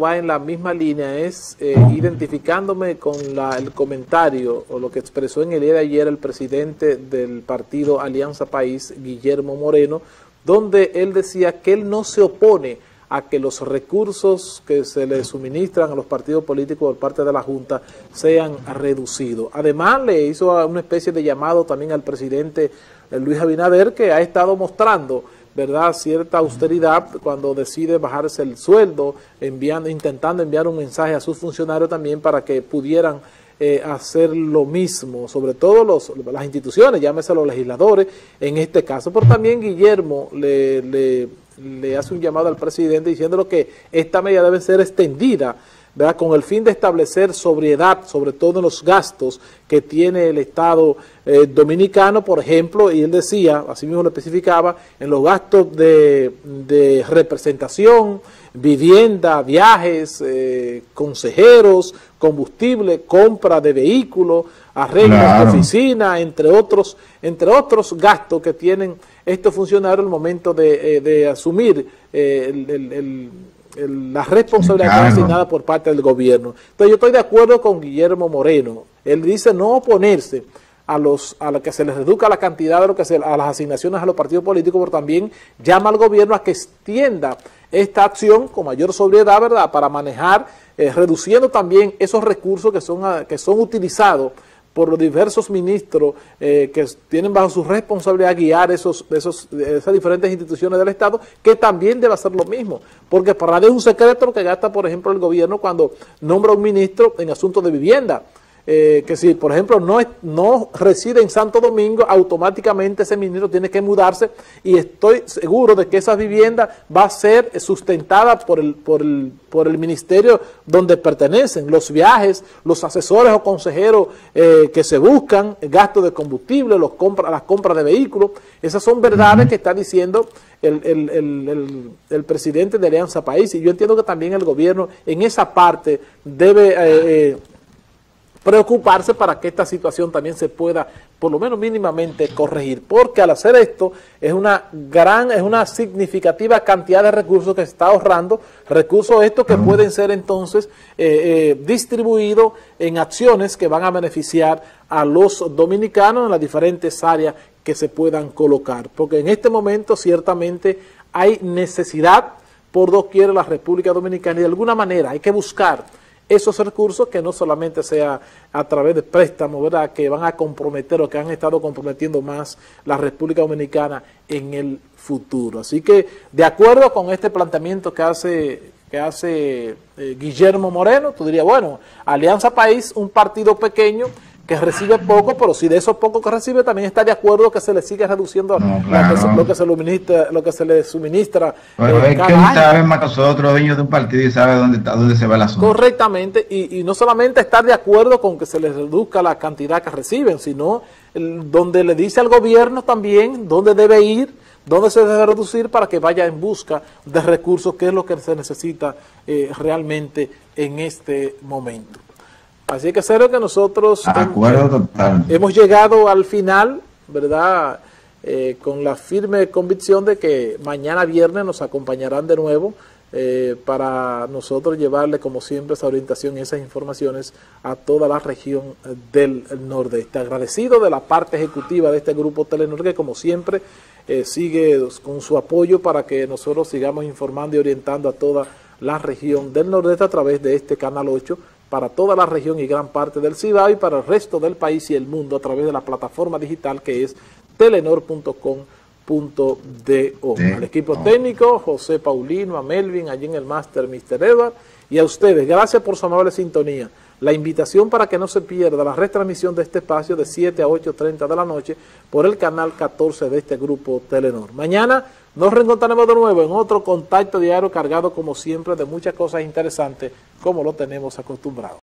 va en la misma línea, es identificándome con el comentario o lo que expresó en el día de ayer el presidente del partido Alianza País, Guillermo Moreno, donde él decía que él no se opone a que los recursos que se le suministran a los partidos políticos por parte de la Junta sean reducidos. Además, le hizo una especie de llamado también al presidente Luis Abinader, que ha estado mostrando, ¿verdad?, cierta austeridad cuando decide bajarse el sueldo, intentando enviar un mensaje a sus funcionarios también para que pudieran hacer lo mismo, sobre todo las instituciones, llámese los legisladores en este caso. Pero también Guillermo le hace un llamado al presidente diciéndole que esta medida debe ser extendida, ¿verdad?, con el fin de establecer sobriedad, sobre todo en los gastos que tiene el Estado dominicano, por ejemplo, y él decía, así mismo lo especificaba, en los gastos de representación, vivienda, viajes, consejeros, combustible, compra de vehículos, arreglos de oficina, entre otros gastos que tienen estos funcionarios al momento de asumir la responsabilidad asignada por parte del gobierno. Entonces yo estoy de acuerdo con Guillermo Moreno. Él dice no oponerse a lo que se les reduzca la cantidad de a las asignaciones a los partidos políticos, pero también llama al gobierno a que extienda esta acción con mayor sobriedad, ¿verdad?, para manejar, reduciendo también esos recursos que son utilizados por los diversos ministros que tienen bajo su responsabilidad guiar esas diferentes instituciones del Estado, que también debe hacer lo mismo, porque para nadie es un secreto lo que gasta, por ejemplo, el gobierno cuando nombra un ministro en asuntos de vivienda, que si, por ejemplo, no reside en Santo Domingo, automáticamente ese ministro tiene que mudarse, y estoy seguro de que esa vivienda va a ser sustentada por el ministerio donde pertenecen, los viajes, los asesores o consejeros que se buscan, gastos de combustible, las compras de vehículos. Esas son verdades que está diciendo el presidente de Alianza País, y yo entiendo que también el gobierno en esa parte debe preocuparse para que esta situación también se pueda, por lo menos mínimamente, corregir, porque al hacer esto es una significativa cantidad de recursos que se está ahorrando, recursos estos que pueden ser entonces distribuidos en acciones que van a beneficiar a los dominicanos en las diferentes áreas que se puedan colocar, porque en este momento ciertamente hay necesidad por doquier en la República Dominicana, y de alguna manera hay que buscar esos recursos, que no solamente sea a través de préstamos, ¿verdad?, que van a comprometer o que han estado comprometiendo más la República Dominicana en el futuro. Así que, de acuerdo con este planteamiento que hace Guillermo Moreno, tú dirías, bueno, Alianza País, un partido pequeño que recibe poco, pero si de esos pocos que recibe también está de acuerdo que se le siga reduciendo lo que se le suministra. Pero es que él sabe más que nosotros, dueños de un partido, y sabe dónde se va el asunto. Correctamente, y no solamente estar de acuerdo con que se les reduzca la cantidad que reciben, sino donde le dice al gobierno también dónde debe ir, dónde se debe reducir para que vaya en busca de recursos, que es lo que se necesita realmente en este momento. Así que creo que nosotros hemos llegado al final, ¿verdad?, con la firme convicción de que mañana viernes nos acompañarán de nuevo para nosotros llevarle, como siempre, esa orientación y esas informaciones a toda la región del Nordeste. Agradecido de la parte ejecutiva de este grupo Telenor, que como siempre sigue con su apoyo para que nosotros sigamos informando y orientando a toda la región del Nordeste a través de este Canal 8, para toda la región y gran parte del Cibao, y para el resto del país y el mundo a través de la plataforma digital que es telenor.com.do. Al equipo técnico, José Paulino, a Melvin, allí en el máster, Mr. Edward, y a ustedes, gracias por su amable sintonía. La invitación para que no se pierda la retransmisión de este espacio de 7 a 8:30 de la noche por el canal 14 de este grupo Telenor. Mañana nos reencontraremos de nuevo en otro contacto diario cargado, como siempre, de muchas cosas interesantes, como lo tenemos acostumbrado.